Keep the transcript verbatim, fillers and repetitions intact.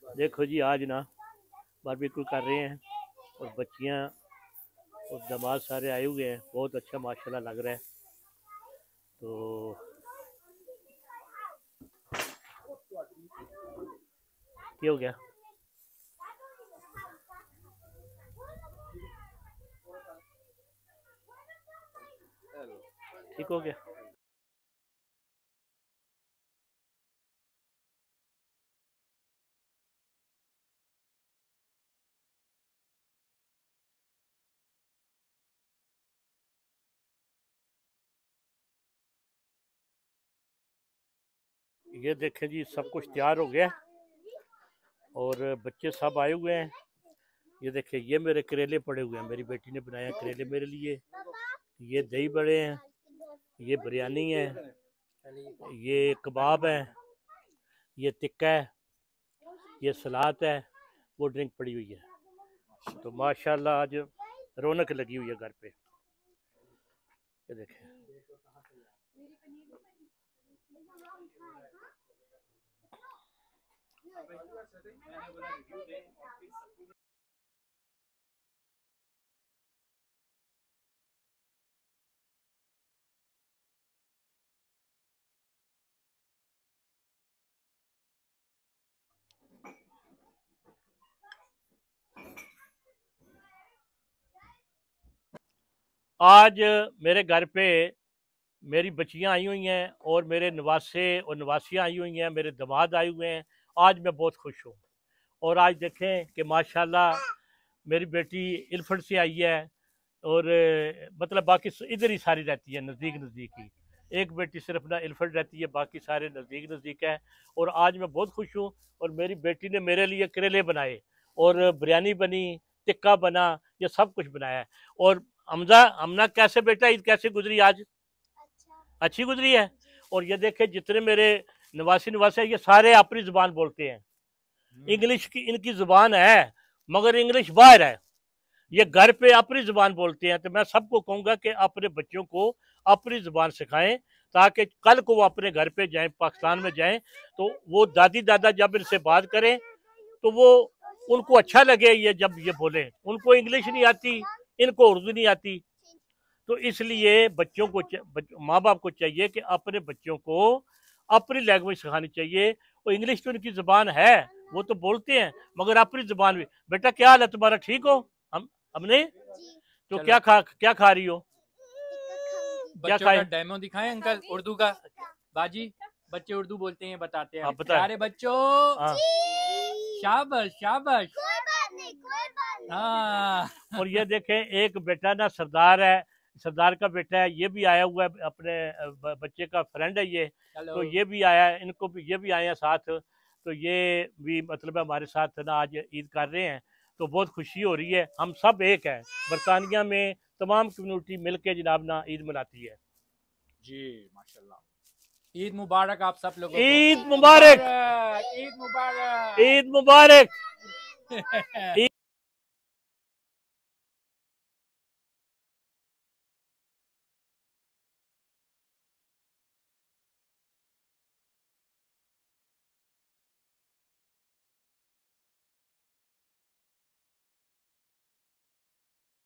देखो जी, आज ना बारबेक्यू कर रहे हैं और बच्चियां और दामाद सारे आए हुए हैं। बहुत अच्छा माशाल्लाह लग रहा है। तो क्या हो गया? ठीक हो गया। ये देखें जी, सब कुछ तैयार हो गया और बच्चे सब आए हुए हैं। ये देखें, ये मेरे करेले पड़े हुए हैं, मेरी बेटी ने बनाया करेले मेरे लिए। ये दही बड़े हैं, ये बिरयानी है, ये कबाब है, ये टिक्का है, ये सलाद है, वो ड्रिंक पड़ी हुई है। तो माशाल्लाह आज रौनक लगी हुई है घर पे। ये देखें, आज मेरे घर पे मेरी बच्चियां आई हुई हैं और मेरे नवासे और नवासियां आई हुई हैं, मेरे दामाद आए हुए हैं। आज मैं बहुत खुश हूँ। और आज देखें कि माशाल्लाह मेरी बेटी इल्फर्ट से आई है और मतलब बाकी इधर ही सारी रहती है, नज़दीक नज़दीक ही। एक बेटी सिर्फ ना इल्फर्ट रहती है, बाकी सारे नज़दीक नज़दीक है। और आज मैं बहुत खुश हूँ। और मेरी बेटी ने मेरे लिए करेले बनाए और बिरयानी बनी, टिक्का बना, ये सब कुछ बनाया है। और हमजा हमना कैसे बेटा, ईद कैसे गुजरी आज? अच्छा। अच्छी गुजरी है। और ये देखे जितने मेरे नवासी नवासे ये सारे अपनी जुबान बोलते हैं। इंग्लिश की इनकी जुबान है मगर इंग्लिश बाहर है। ये घर पे अपनी जुबान बोलते हैं। तो मैं सबको कहूंगा कि अपने बच्चों को अपनी जुबान सिखाएं ताकि कल को वो अपने घर पे जाएं, पाकिस्तान में जाएं तो वो दादी दादा जब इनसे बात करें तो वो उनको अच्छा लगे। ये जब ये बोले, उनको इंग्लिश नहीं आती, इनको उर्दू नहीं आती। तो इसलिए बच्चों को माँ बाप को चाहिए कि अपने बच्चों को अपनी लैंग्वेज सिखानी चाहिए। और इंग्लिश तो इनकी जुबान है, वो तो बोलते हैं, मगर अपनी जुबान भी। बेटा क्या हाल है तुम्हारा, ठीक हो? हम हमने तो क्या खा क्या खा रही हो? क्या खाए? डेमो दिखाएं अंकल उर्दू का। बाजी बच्चे उर्दू बोलते हैं, बताते हैं। प्यारे बच्चों, शाबाश शाबाश। हाँ। और ये देखें, एक बेटा ना सरदार है, सरदार का बेटा है, ये भी आया हुआ है, अपने बच्चे का फ्रेंड है ये। तो ये भी आया है, इनको भी ये भी आए हैं साथ। तो ये भी मतलब हमारे साथ ना आज ईद कर रहे हैं। तो बहुत खुशी हो रही है। हम सब एक है, बरतानिया में तमाम कम्युनिटी मिलके जनाब ना ईद मनाती है जी। माशाल्लाह। ईद मुबारक आप सब लोगों को। ईद मुबारक, ईद मुबारक, ईद मुबारक।